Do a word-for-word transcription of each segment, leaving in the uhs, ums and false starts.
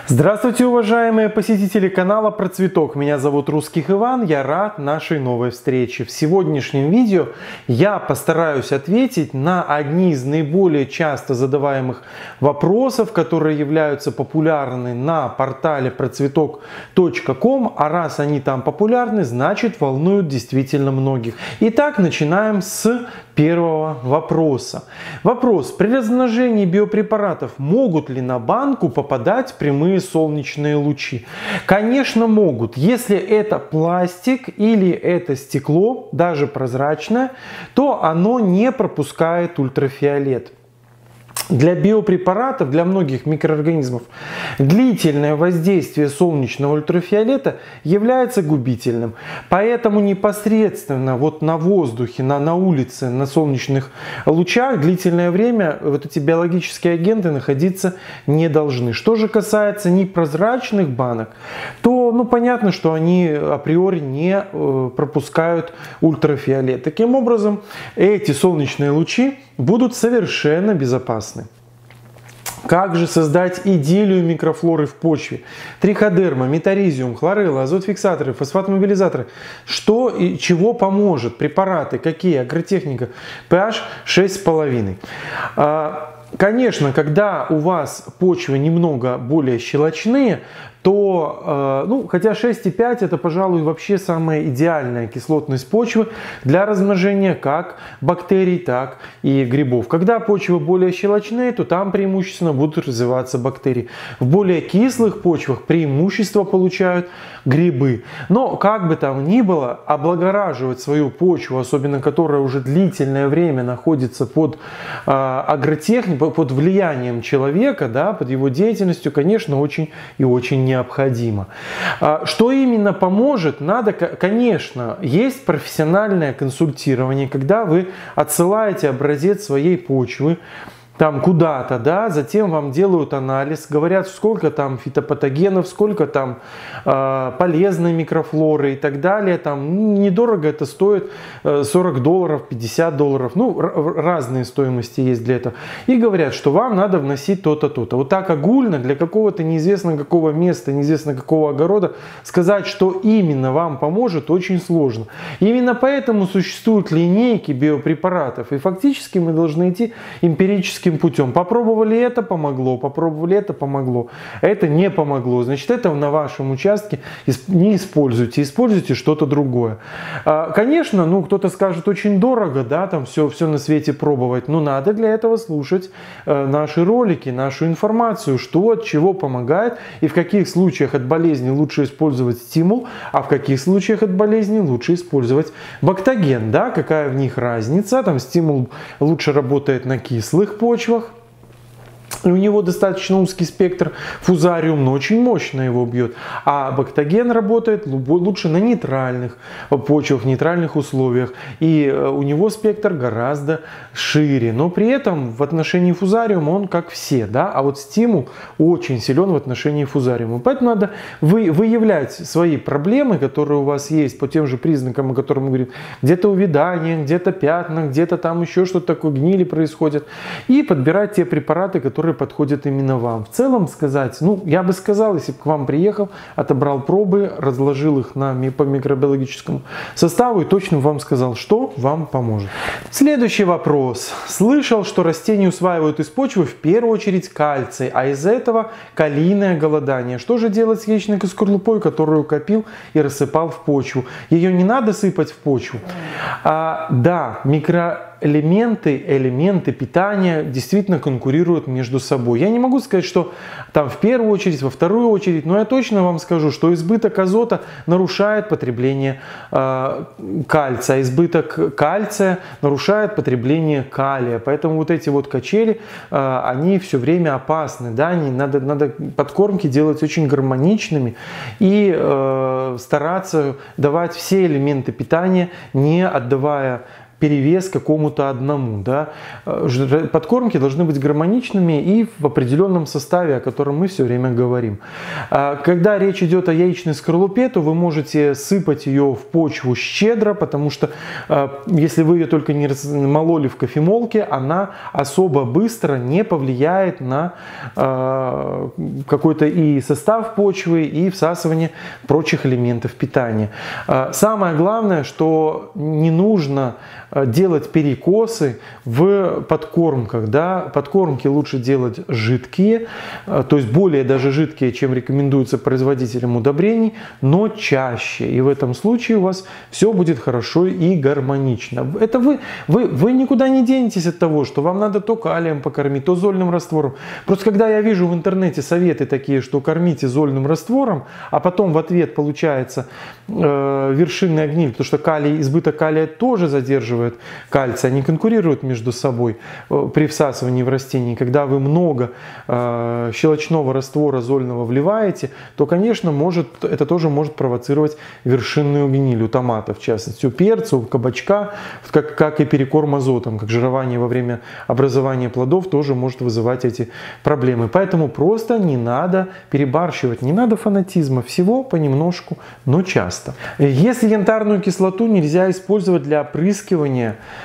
Здравствуйте, уважаемые посетители канала Про Цветок. Меня зовут Русских Иван, я рад нашей новой встрече. В сегодняшнем видео я постараюсь ответить на одни из наиболее часто задаваемых вопросов, которые являются популярны на портале про цветок точка ком, а раз они там популярны, значит волнуют действительно многих. Итак, начинаем с первого вопроса. Вопрос: при размножении биопрепаратов могут ли на банку попадать прямые солнечные лучи? Конечно, могут. Если это пластик или это стекло, даже прозрачное, то оно не пропускает ультрафиолет. Для биопрепаратов, для многих микроорганизмов, длительное воздействие солнечного ультрафиолета является губительным. Поэтому непосредственно вот на воздухе, на, на улице, на солнечных лучах длительное время вот эти биологические агенты находиться не должны. Что же касается непрозрачных банок, то ну, понятно, что они априори не э, пропускают ультрафиолет. Таким образом, эти солнечные лучи будут совершенно безопасны. Как же создать идиллию микрофлоры в почве? Триходерма, метаризиум, хлорелла, азотфиксаторы, фосфат-мобилизаторы. Что и чего поможет? Препараты какие? Агротехника. pH шесть с половиной. Конечно, когда у вас почвы немного более щелочные, то, ну, хотя шесть и пять это, пожалуй, вообще самая идеальная кислотность почвы для размножения как бактерий, так и грибов. Когда почвы более щелочные, то там преимущественно будут развиваться бактерии. В более кислых почвах преимущество получают грибы. Но, как бы там ни было, облагораживать свою почву, особенно которая уже длительное время находится под э, агротехникой, под влиянием человека, да, под его деятельностью, конечно, очень и очень необходимо. Необходимо. Что именно поможет? Надо, конечно, есть профессиональное консультирование, когда вы отсылаете образец своей почвы там куда-то, да, затем вам делают анализ, говорят, сколько там фитопатогенов, сколько там э, полезной микрофлоры и так далее. Там недорого это стоит, сорок долларов, пятьдесят долларов, ну, разные стоимости есть для этого. И говорят, что вам надо вносить то-то, то-то. Вот так огульно для какого-то неизвестно какого места, неизвестно какого огорода сказать, что именно вам поможет, очень сложно. И именно поэтому существуют линейки биопрепаратов. И фактически мы должны идти эмпирически путем. Попробовали это, помогло, попробовали это, помогло. Это не помогло. Значит, это на вашем участке не используйте, используйте что-то другое. Конечно, ну, кто-то скажет, очень дорого, да, там все, все на свете пробовать, но надо для этого слушать наши ролики, нашу информацию, что от чего помогает и в каких случаях от болезни лучше использовать стимул, а в каких случаях от болезни лучше использовать бактоген, да, какая в них разница, там стимул лучше работает на кислых почвах, у него достаточно узкий спектр, фузариум, но очень мощно его бьет. А бактоген работает лучше на нейтральных почвах, нейтральных условиях. И у него спектр гораздо шире. Но при этом в отношении фузариума он как все. Да? А вот стимул очень силен в отношении фузариума. Поэтому надо вы, выявлять свои проблемы, которые у вас есть по тем же признакам, о которых мы говорим. Где-то увядание, где-то пятна, где-то там еще что-то такое, гнили происходит. И подбирать те препараты, которые подходят именно вам. В целом сказать, ну, я бы сказал, если бы к вам приехал, отобрал пробы, разложил их на, по микробиологическому составу и точно вам сказал, что вам поможет. Следующий вопрос. Слышал, что растения усваивают из почвы в первую очередь кальций, а из-за этого калийное голодание. Что же делать с яичной скорлупой, которую копил и рассыпал в почву? Ее не надо сыпать в почву. А, да, микро элементы, элементы питания действительно конкурируют между собой. Я не могу сказать, что там в первую очередь, во вторую очередь, но я точно вам скажу, что избыток азота нарушает потребление э, кальция, избыток кальция нарушает потребление калия. Поэтому вот эти вот качели, э, они все время опасны. Да? Они, надо, надо подкормки делать очень гармоничными и э, стараться давать все элементы питания, не отдавая перевес какому-то одному. Да? Подкормки должны быть гармоничными и в определенном составе, о котором мы все время говорим. Когда речь идет о яичной скорлупе, то вы можете сыпать ее в почву щедро, потому что если вы ее только не мололи в кофемолке, она особо быстро не повлияет на какой-то и состав почвы, и всасывание прочих элементов питания. Самое главное, что не нужно делать перекосы в подкормках. Да? Подкормки лучше делать жидкие, то есть более даже жидкие, чем рекомендуется производителям удобрений, но чаще. И в этом случае у вас все будет хорошо и гармонично. Это вы, вы, вы никуда не денетесь от того, что вам надо то калием покормить, то зольным раствором. Просто когда я вижу в интернете советы такие, что кормите зольным раствором, а потом в ответ получается э, вершинная гниль, потому что калий, избыток калия тоже задерживает кальций, они конкурируют между собой при всасывании в растении. Когда вы много э, щелочного раствора зольного вливаете, то, конечно, может, это тоже может провоцировать вершинную гниль у томатов, в частности, у перца, у кабачка, как, как и перекорм азотом, как жирование во время образования плодов тоже может вызывать эти проблемы. Поэтому просто не надо перебарщивать, не надо фанатизма, всего понемножку, но часто. Если янтарную кислоту нельзя использовать для опрыскивания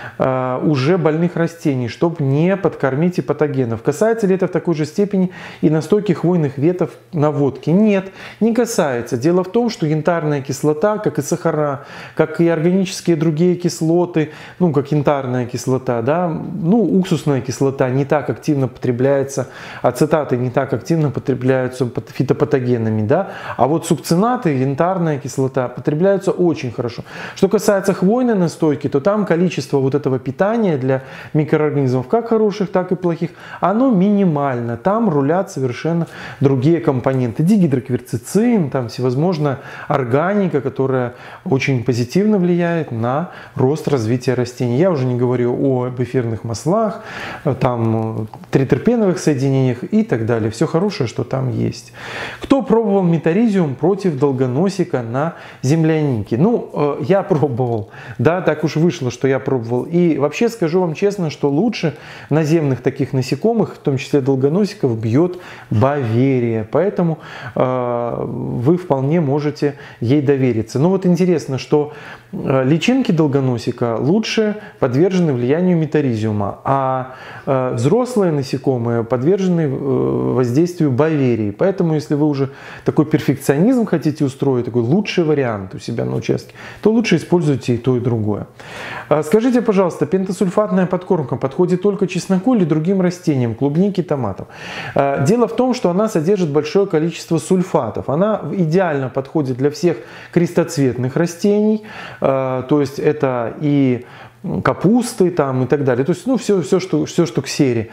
э, уже больных растений, чтобы не подкормить и патогенов. Касается ли это в такой же степени и настойки хвойных ветов на водке? Нет, не касается. Дело в том, что янтарная кислота, как и сахара, как и органические другие кислоты, ну как янтарная кислота, да, ну уксусная кислота не так активно потребляется, ацетаты не так активно потребляются фитопатогенами, да, а вот сукцинаты, янтарная кислота потребляются очень хорошо. Что касается хвойной настойки, то там количество вот этого питания для микроорганизмов, как хороших, так и плохих, оно минимально. Там рулят совершенно другие компоненты. Дигидрокверцицин, там всевозможная органика, которая очень позитивно влияет на рост развития растений. Я уже не говорю об эфирных маслах, там тритерпеновых соединениях и так далее. Все хорошее, что там есть. Кто пробовал метаризиум против долгоносика на землянике? Ну, я пробовал. Да, так уж вышло, что я пробовал. И вообще скажу вам честно, что лучше наземных таких насекомых, в том числе долгоносиков, бьет Баверия. Поэтому э, вы вполне можете ей довериться. Но вот интересно, что личинки долгоносика лучше подвержены влиянию метаризиума, а э, взрослые насекомые подвержены э, воздействию Баверии. Поэтому, если вы уже такой перфекционизм хотите устроить, такой лучший вариант у себя на участке, то лучше используйте и то, и другое. Скажите, пожалуйста, пентасульфатная подкормка подходит только чесноку или другим растениям, клубнике, томатам? Дело в том, что она содержит большое количество сульфатов. Она идеально подходит для всех крестоцветных растений, то есть это и капусты там и так далее. То есть, ну, все, все, что, все, что к сере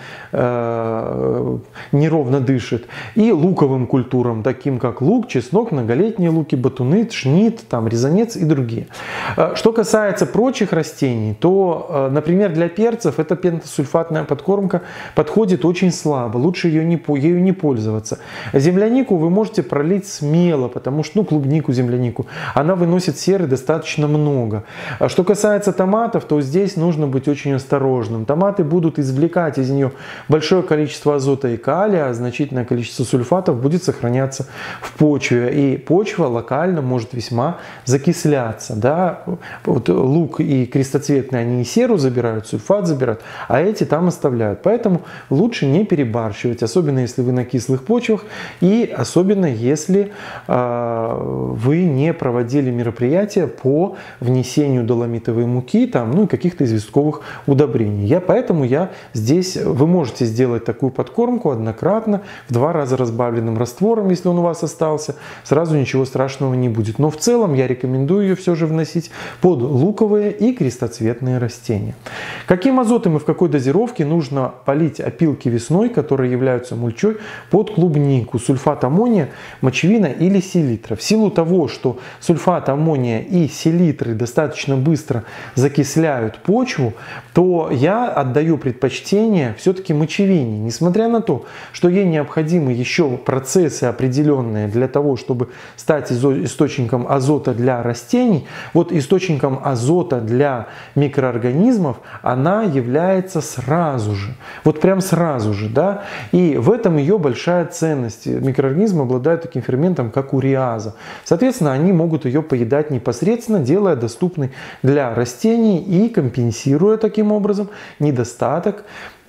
э, неровно дышит. И луковым культурам, таким как лук, чеснок, многолетние луки, батуны, шнит, там, резанец и другие. Что касается прочих растений, то, э, например, для перцев эта пентасульфатная подкормка подходит очень слабо. Лучше ее не, ею не пользоваться. Землянику вы можете пролить смело, потому что, ну, клубнику, землянику, она выносит серы достаточно много. Что касается томатов, то здесь нужно быть очень осторожным. Томаты будут извлекать из нее большое количество азота и калия, а значительное количество сульфатов будет сохраняться в почве. И почва локально может весьма закисляться. Да? Вот лук и крестоцветные, они и серу забирают, сульфат забирают, а эти там оставляют. Поэтому лучше не перебарщивать, особенно если вы на кислых почвах и особенно если э, вы не проводили мероприятия по внесению доломитовой муки, там, ну, каких-то известковых удобрений. Я, поэтому я здесь, вы можете сделать такую подкормку однократно, в два раза разбавленным раствором, если он у вас остался, сразу ничего страшного не будет. Но в целом я рекомендую ее все же вносить под луковые и крестоцветные растения. Каким азотом и в какой дозировке нужно полить опилки весной, которые являются мульчой под клубнику? Сульфат аммония, мочевина или селитра? В силу того, что сульфат аммония и селитры достаточно быстро закисляют укрепляют почву, то я отдаю предпочтение все-таки мочевине. Несмотря на то, что ей необходимы еще процессы определенные для того, чтобы стать источником азота для растений, вот источником азота для микроорганизмов она является сразу же. Вот прям сразу же, да. И в этом ее большая ценность. Микроорганизмы обладают таким ферментом, как уреаза. Соответственно, они могут ее поедать непосредственно, делая доступной для растений и компенсируя таким образом недостаток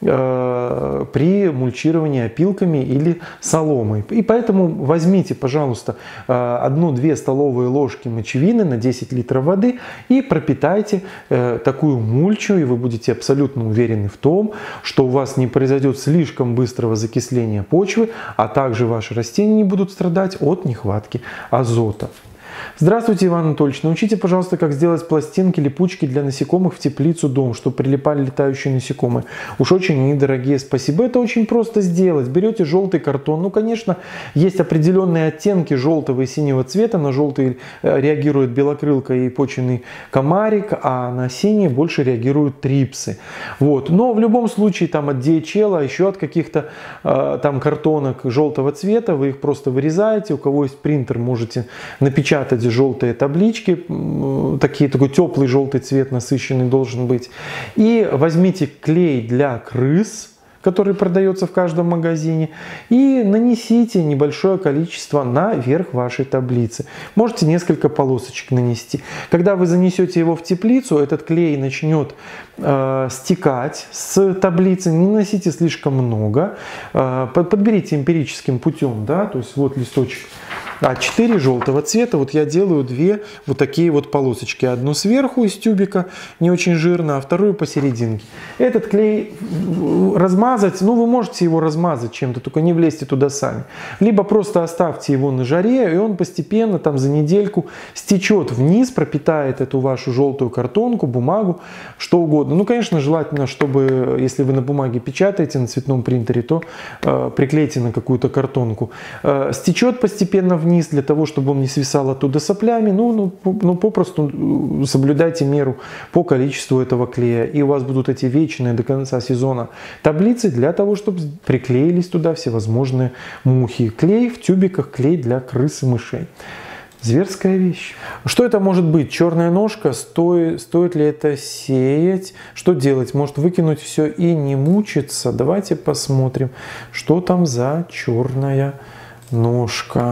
э, при мульчировании опилками или соломой. И поэтому возьмите, пожалуйста, одну-две столовые ложки мочевины на десять литров воды и пропитайте э, такую мульчу, и вы будете абсолютно уверены в том, что у вас не произойдет слишком быстрого закисления почвы, а также ваши растения не будут страдать от нехватки азота. Здравствуйте, Иван Анатольевич. Научите, пожалуйста, как сделать пластинки, липучки для насекомых в теплицу дом, чтобы прилипали летающие насекомые. Уж очень они дорогие, спасибо. Это очень просто сделать. Берете желтый картон. Ну, конечно, есть определенные оттенки желтого и синего цвета. На желтый реагирует белокрылка и почвенный комарик, а на синий больше реагируют трипсы. Вот. Но в любом случае там от ди эйч эл, а еще от каких-то э, там картонок желтого цвета, вы их просто вырезаете. У кого есть принтер, можете напечатать желтые таблички, такие, такой теплый желтый цвет насыщенный должен быть. И возьмите клей для крыс, который продается в каждом магазине, и нанесите небольшое количество на верх вашей таблицы. Можете несколько полосочек нанести. Когда вы занесете его в теплицу, этот клей начнет э, стекать с таблицы. Не наносите слишком много. Э, подберите эмпирическим путем, да, то есть вот листочек а четыре желтого цвета, вот я делаю две вот такие вот полосочки. Одну сверху из тюбика, не очень жирно, а вторую посерединке. Этот клей размазать, ну вы можете его размазать чем-то, только не влезьте туда сами. Либо просто оставьте его на жаре, и он постепенно там за недельку стечет вниз, пропитает эту вашу желтую картонку, бумагу, что угодно. Ну, конечно, желательно, чтобы, если вы на бумаге печатаете, на цветном принтере, то э, приклейте на какую-то картонку. Э, стечет постепенно вниз, вниз для того, чтобы он не свисал оттуда соплями, ну, ну, ну попросту соблюдайте меру по количеству этого клея. И у вас будут эти вечные до конца сезона таблицы для того, чтобы приклеились туда всевозможные мухи. Клей в тюбиках, клей для крыс и мышей. Зверская вещь. Что это может быть? Черная ножка? Стоит, стоит ли это сеять? Что делать? Может выкинуть все и не мучиться? Давайте посмотрим, что там за черная ножка.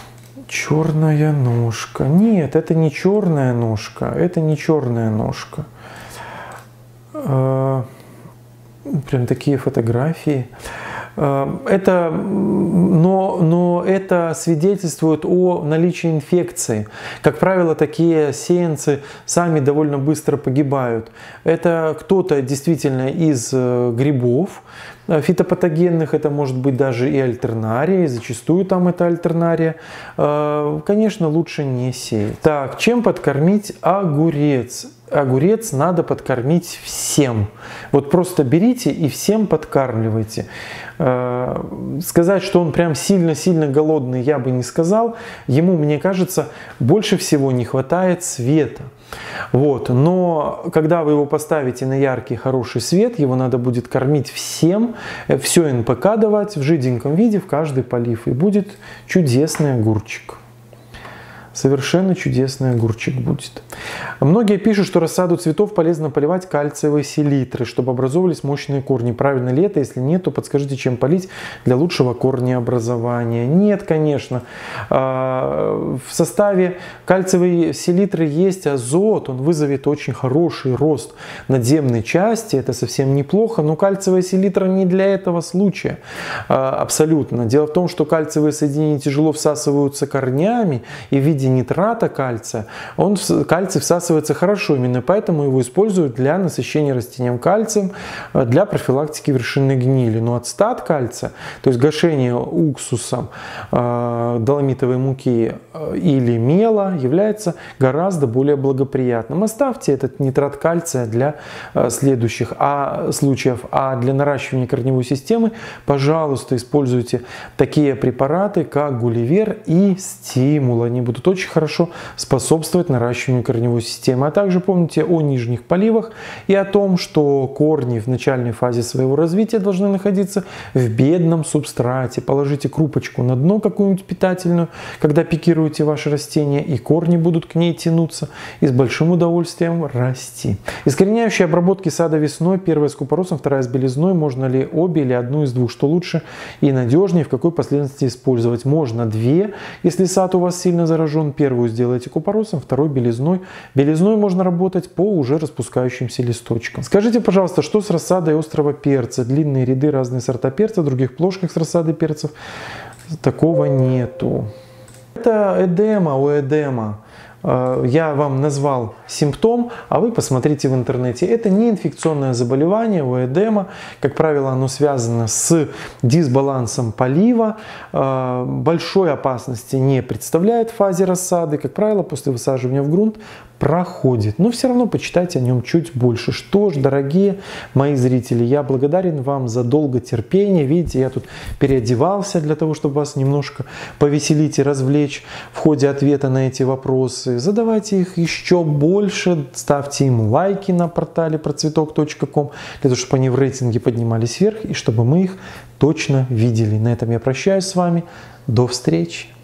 Черная ножка. Нет, это не черная ножка. Это не черная ножка. Прям такие фотографии. Это, но, но это свидетельствует о наличии инфекции. Как правило, такие сеянцы сами довольно быстро погибают. Это кто-то действительно из грибов фитопатогенных, это может быть даже и альтернария, и зачастую там это альтернария. Конечно, лучше не сеять. Так, чем подкормить огурец? Огурец надо подкормить всем. Вот просто берите и всем подкармливайте. Сказать, что он прям сильно-сильно голодный, я бы не сказал. Ему, мне кажется, больше всего не хватает света. Вот. Но когда вы его поставите на яркий, хороший свет, его надо будет кормить всем, все эн пэ ка давать в жиденьком виде в каждый полив. И будет чудесный огурчик. Совершенно чудесный огурчик будет. Многие пишут, что рассаду цветов полезно поливать кальциевой селитрой, чтобы образовывались мощные корни. Правильно ли это? Если нет, то подскажите, чем полить для лучшего корнеобразования. Нет, конечно. В составе кальциевой селитры есть азот. Он вызовет очень хороший рост надземной части. Это совсем неплохо. Но кальциевая селитра не для этого случая. Абсолютно. Дело в том, что кальциевые соединения тяжело всасываются корнями и в виде нитрата кальция, он, кальций всасывается хорошо, именно поэтому его используют для насыщения растением кальцием, для профилактики вершинной гнили. Но отстат кальция, то есть гашение уксусом э, доломитовой муки или мела, является гораздо более благоприятным. Оставьте этот нитрат кальция для э, следующих а, случаев, а для наращивания корневой системы, пожалуйста, используйте такие препараты, как Гулливер и Стимул. Они будут очень очень хорошо способствовать наращиванию корневой системы. А также помните о нижних поливах и о том, что корни в начальной фазе своего развития должны находиться в бедном субстрате. Положите крупочку на дно какую-нибудь питательную, когда пикируете ваше растение, и корни будут к ней тянуться и с большим удовольствием расти. Искореняющие обработки сада весной, первая с купоросом, вторая с белизной. Можно ли обе или одну из двух? Что лучше и надежнее, в какой последовательности использовать? Можно две, если сад у вас сильно заражен. Первую сделайте купоросом, второй белизной. Белизной можно работать по уже распускающимся листочкам. Скажите, пожалуйста, что с рассадой острого перца? Длинные ряды, разные сорта перца, в других плошках с рассадой перцев такого нету. Это эдема, оэдема. Я вам назвал симптом, а вы посмотрите в интернете. Это не инфекционное заболевание, оэдема. Как правило, оно связано с дисбалансом полива. Большой опасности не представляет в фазе рассады. Как правило, после высаживания в грунт проходит. Но все равно почитайте о нем чуть больше. Что ж, дорогие мои зрители, я благодарен вам за долготерпение. Видите, я тут переодевался для того, чтобы вас немножко повеселить и развлечь в ходе ответа на эти вопросы. Задавайте их еще больше, ставьте им лайки на портале процветок точка ком, для того, чтобы они в рейтинге поднимались вверх и чтобы мы их точно видели. На этом я прощаюсь с вами. До встречи!